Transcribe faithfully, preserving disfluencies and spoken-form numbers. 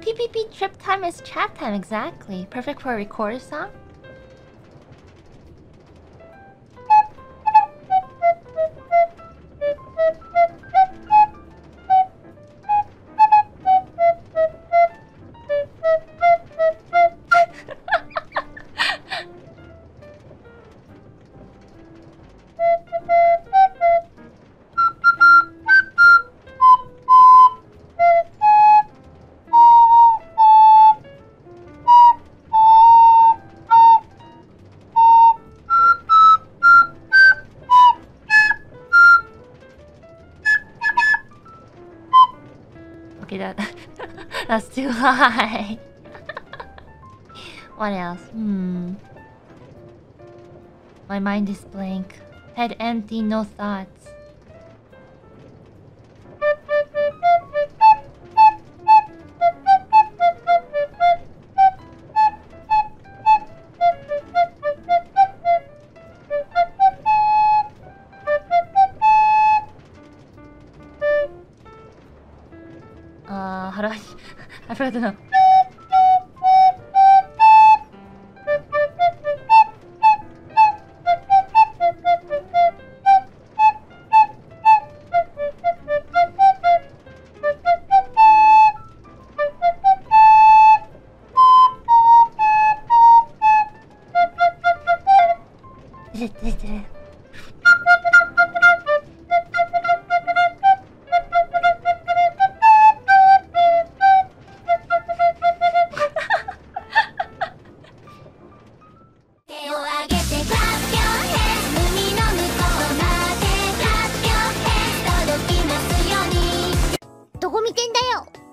P P P trip time is chat time, exactly. Perfect for a record song. Okay, that that's too high. What else? Hmm. My mind is blank. Head empty, no thoughts. Uh, how do I... I forgot to know. Dogo miten da yo!